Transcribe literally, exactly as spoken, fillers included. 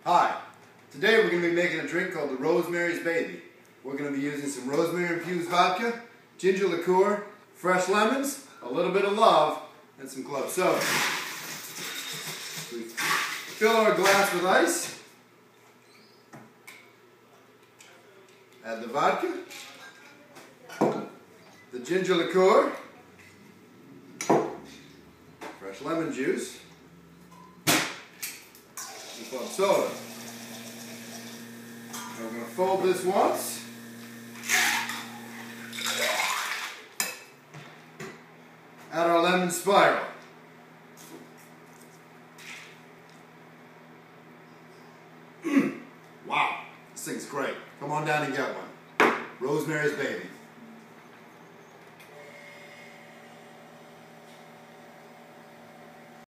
Hi, today we're going to be making a drink called the Rosemary's Baby. We're going to be using some rosemary infused vodka, ginger liqueur, fresh lemons, a little bit of love, and some club soda. We fill our glass with ice, add the vodka, the ginger liqueur, fresh lemon juice, and club soda. Now we're going to fold this once. Add our lemon spiral. Wow, this thing's great. Come on down and get one. Rosemary's Baby.